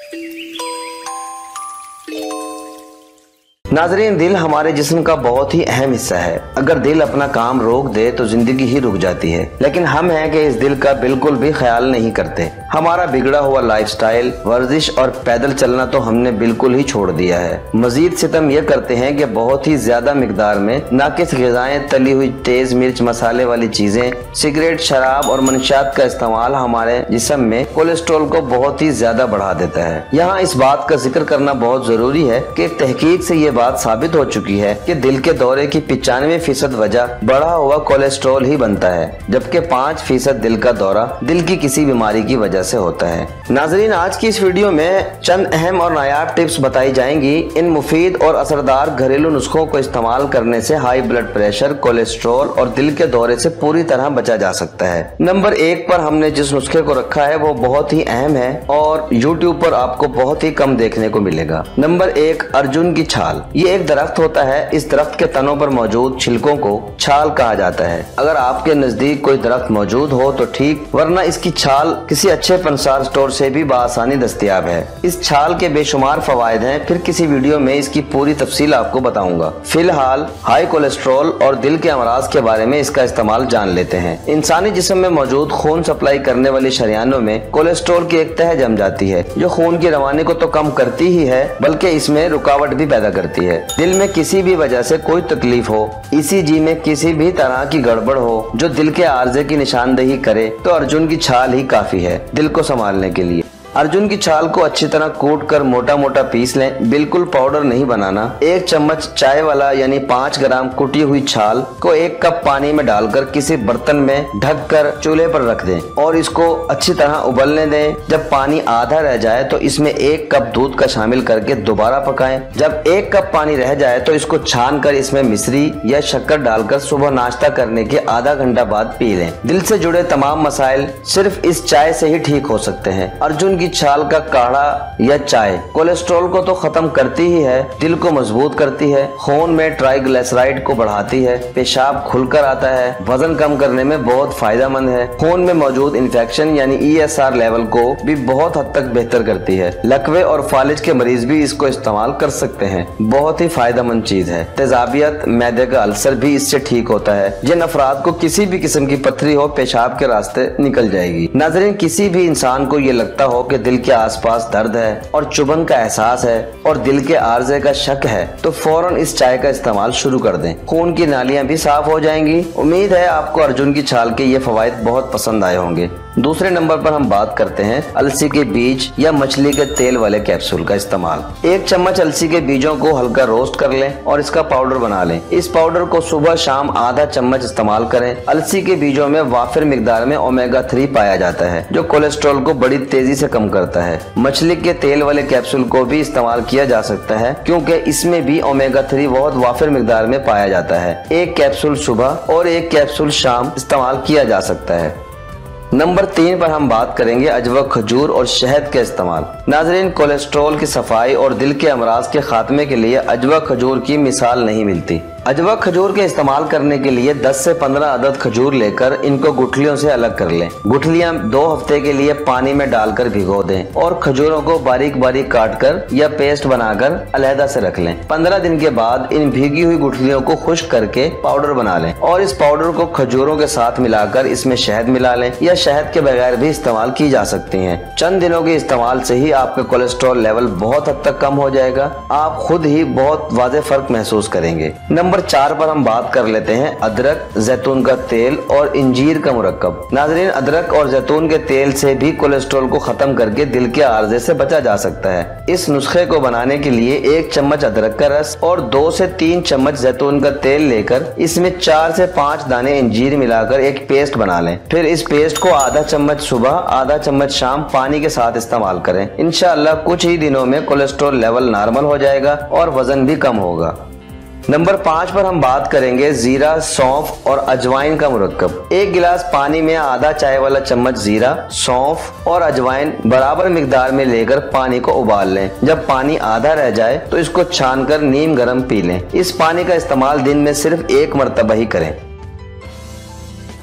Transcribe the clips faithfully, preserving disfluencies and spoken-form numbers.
नाजरीन, दिल हमारे जिस्म का बहुत ही अहम हिस्सा है। अगर दिल अपना काम रोक दे तो जिंदगी ही रुक जाती है, लेकिन हम हैं कि इस दिल का बिल्कुल भी ख्याल नहीं करते। हमारा बिगड़ा हुआ लाइफस्टाइल, वर्जिश और पैदल चलना तो हमने बिल्कुल ही छोड़ दिया है। मजीद सितम यह करते हैं कि बहुत ही ज्यादा मिकदार में नाकिस ग़िज़ाएं, तली हुई तेज मिर्च मसाले वाली चीजें, सिगरेट, शराब और मनशियात का इस्तेमाल हमारे जिस्म में कोलेस्ट्रॉल को बहुत ही ज्यादा बढ़ा देता है। यहाँ इस बात का जिक्र करना बहुत जरूरी है कि एक तहकीक से ये बात साबित हो चुकी है कि दिल के दौरे की पिचानवे फीसद वजह बढ़ा हुआ कोलेस्ट्रॉल ही बनता है, जबकि पाँच फीसद दिल का दौरा दिल की किसी बीमारी की वजह से होता है। नाजरीन, आज की इस वीडियो में चंद अहम और नायाब टिप्स बताई जाएंगी। इन मुफीद और असरदार घरेलू नुस्खों को इस्तेमाल करने से हाई ब्लड प्रेशर, कोलेस्ट्रॉल और दिल के दौरे से पूरी तरह बचा जा सकता है। नंबर एक पर हमने जिस नुस्खे को रखा है वो बहुत ही अहम है और यूट्यूब पर आपको बहुत ही कम देखने को मिलेगा। नंबर एक, अर्जुन की छाल। ये एक दरख्त होता है। इस दरख्त के तनों पर मौजूद छिलकों को छाल कहा जाता है। अगर आपके नजदीक कोई दरख्त मौजूद हो तो ठीक, वरना इसकी छाल किसी अच्छे पंसार स्टोर से भी बआसानी दस्तयाब है। इस छाल के बेशुमार फवायद हैं, फिर किसी वीडियो में इसकी पूरी तफसील आपको बताऊंगा। फिलहाल हाई कोलेस्ट्रॉल और दिल के अमराज के बारे में इसका इस्तेमाल जान लेते हैं। इंसानी जिस्म में मौजूद खून सप्लाई करने वाली शरियानों में कोलेस्ट्रॉल की एक तह जम जाती है, जो खून की रवानी को तो कम करती ही है बल्कि इसमें रुकावट भी पैदा करती है। दिल में किसी भी वजह से कोई तकलीफ हो, ईसीजी में किसी भी तरह की गड़बड़ हो जो दिल के आर्जे की निशानदेही करे, तो अर्जुन की छाल ही काफी है दिल को संभालने के लिए। अर्जुन की छाल को अच्छी तरह कूट कर मोटा मोटा पीस लें, बिल्कुल पाउडर नहीं बनाना। एक चम्मच चाय वाला यानी पाँच ग्राम कुटी हुई छाल को एक कप पानी में डालकर किसी बर्तन में ढक कर चूल्हे पर रख दें और इसको अच्छी तरह उबलने दें। जब पानी आधा रह जाए तो इसमें एक कप दूध का शामिल करके दोबारा पकाएं। जब एक कप पानी रह जाए तो इसको छान कर इसमें मिश्री या शक्कर डालकर सुबह नाश्ता करने के आधा घंटा बाद पी लें। दिल से जुड़े तमाम मसाइल सिर्फ इस चाय से ही ठीक हो सकते हैं। अर्जुन की छाल का काढ़ा या चाय कोलेस्ट्रॉल को तो खत्म करती ही है, दिल को मजबूत करती है, खून में ट्राइग्लिसराइड को बढ़ाती है, पेशाब खुलकर आता है, वजन कम करने में बहुत फायदेमंद है, खून में मौजूद इन्फेक्शन यानी ई एस आर लेवल को भी बहुत हद तक बेहतर करती है। लकवे और फालिज के मरीज भी इसको इस्तेमाल कर सकते हैं। बहुत ही फायदेमंद चीज है। तेजाबियत, मैदे का अल्सर भी इससे ठीक होता है। जिन अफराद को किसी भी किस्म की पथरी हो, पेशाब के रास्ते निकल जाएगी। नाज़रीन, किसी भी इंसान को ये लगता हो कि दिल के आसपास दर्द है और चुभन का एहसास है और दिल के आर्जे का शक है तो फौरन इस चाय का इस्तेमाल शुरू कर दें। खून की नालियां भी साफ हो जाएंगी। उम्मीद है आपको अर्जुन की छाल के ये फवायद बहुत पसंद आए होंगे। दूसरे नंबर पर हम बात करते हैं अलसी के बीज या मछली के तेल वाले कैप्सूल का इस्तेमाल। एक चम्मच अलसी के बीजों को हल्का रोस्ट कर लें और इसका पाउडर बना लें। इस पाउडर को सुबह शाम आधा चम्मच इस्तेमाल करें। अलसी के बीजों में वाफिर मिकदार में ओमेगा थ्री पाया जाता है जो कोलेस्ट्रॉल को बड़ी तेजी से कम करता है। मछली के तेल वाले कैप्सूल को भी इस्तेमाल किया जा सकता है क्योंकि इसमें भी ओमेगा थ्री बहुत वाफिर मिकदार में पाया जाता है। एक कैप्सूल सुबह और एक कैप्सूल शाम इस्तेमाल किया जा सकता है। नंबर तीन पर हम बात करेंगे अजवा, खजूर और शहद के इस्तेमाल। नाजरीन, कोलेस्ट्रॉल की सफाई और दिल के अमराज के खात्मे के लिए अजवा खजूर की मिसाल नहीं मिलती। अजवा खजूर के इस्तेमाल करने के लिए दस से पंद्रह अदद खजूर लेकर इनको गुठलियों से अलग कर लें। गुठलियां दो हफ्ते के लिए पानी में डालकर भिगो दें और खजूरों को बारीक बारीक काटकर या पेस्ट बनाकर अलहदा से रख लें। पंद्रह दिन के बाद इन भीगी हुई गुठलियों को खुश्क करके पाउडर बना लें और इस पाउडर को खजूरों के साथ मिलाकर इसमें शहद मिला लें या शहद के बगैर भी इस्तेमाल की जा सकती है। चंद दिनों के इस्तेमाल से ही आपका कोलेस्ट्रॉल लेवल बहुत हद तक कम हो जाएगा। आप खुद ही बहुत वाज़ेह फर्क महसूस करेंगे। नंबर चार पर हम बात कर लेते हैं अदरक, जैतून का तेल और इंजीर का मुरक्कब। नाजरीन, अदरक और जैतून के तेल से भी कोलेस्ट्रॉल को खत्म करके दिल के आर्जे से बचा जा सकता है। इस नुस्खे को बनाने के लिए एक चम्मच अदरक का रस और दो से तीन चम्मच जैतून का तेल लेकर इसमें चार से पाँच दाने इंजीर मिलाकर एक पेस्ट बना लें। फिर इस पेस्ट को आधा चम्मच सुबह, आधा चम्मच शाम पानी के साथ इस्तेमाल करें। इंशाअल्लाह कुछ ही दिनों में कोलेस्ट्रॉल लेवल नॉर्मल हो जाएगा और वजन भी कम होगा। नंबर पाँच पर हम बात करेंगे जीरा, सौंफ और अजवाइन का मुरक्कब। एक गिलास पानी में आधा चाय वाला चम्मच जीरा, सौंफ और अजवाइन बराबर मिकदार में लेकर पानी को उबाल लें। जब पानी आधा रह जाए तो इसको छानकर नीम गर्म पी लें। इस पानी का इस्तेमाल दिन में सिर्फ एक मरतबा ही करें।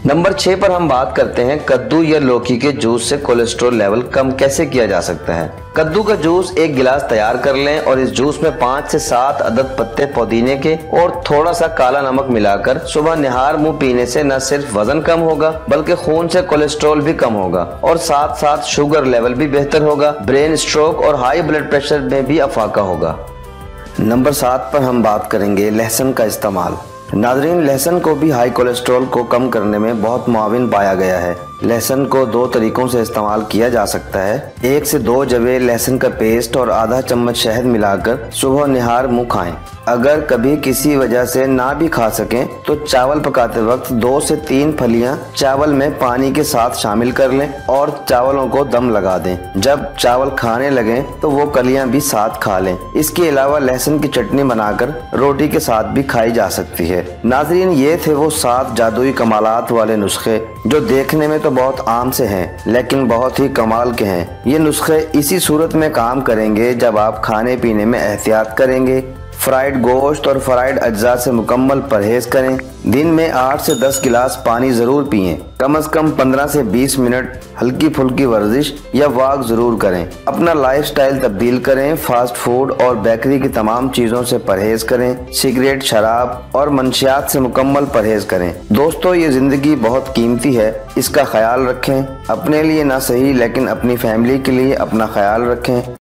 नंबर छह पर हम बात करते हैं कद्दू या लौकी के जूस से कोलेस्ट्रॉल लेवल कम कैसे किया जा सकता है। कद्दू का जूस एक गिलास तैयार कर लें और इस जूस में पाँच से सात अदद पत्ते पुदीने के और थोड़ा सा काला नमक मिलाकर सुबह निहार मुंह पीने से न सिर्फ वजन कम होगा बल्कि खून से कोलेस्ट्रॉल भी कम होगा और साथ साथ शुगर लेवल भी बेहतर होगा, ब्रेन स्ट्रोक और हाई ब्लड प्रेशर में भी अफाका होगा। नंबर सात पर हम बात करेंगे लहसुन का इस्तेमाल। नाजरीन, लहसुन को भी हाई कोलेस्ट्रॉल को कम करने में बहुत मुआविन पाया गया है। लहसुन को दो तरीकों से इस्तेमाल किया जा सकता है। एक से दो जवे लहसुन का पेस्ट और आधा चम्मच शहद मिलाकर सुबह निहार मुंह खाएं। अगर कभी किसी वजह से ना भी खा सकें तो चावल पकाते वक्त दो से तीन फलियां चावल में पानी के साथ शामिल कर लें और चावलों को दम लगा दें। जब चावल खाने लगें तो वो कलियां भी साथ खा लें। इसके अलावा लहसुन की चटनी बनाकर रोटी के साथ भी खाई जा सकती है। नाजरीन, ये थे वो सात जादुई कमालात वाले नुस्खे जो देखने में तो बहुत आम से हैं लेकिन बहुत ही कमाल के हैं। ये नुस्खे इसी सूरत में काम करेंगे जब आप खाने पीने में एहतियात करेंगे, फ्राइड गोश्त और फ्राइड अज्जा से मुकम्मल परहेज करें, दिन में आठ से दस गिलास पानी जरूर पिएं, कम से कम पंद्रह से बीस मिनट हल्की फुल्की वर्जिश या वॉक जरूर करें, अपना लाइफस्टाइल तब्दील करें, फास्ट फूड और बेकरी की तमाम चीज़ों से परहेज करें, सिगरेट, शराब और मंशियात से मुकम्मल परहेज करें। दोस्तों, ये ज़िंदगी बहुत कीमती है, इसका ख्याल रखें। अपने लिए ना सही लेकिन अपनी फैमिली के लिए अपना ख्याल रखें।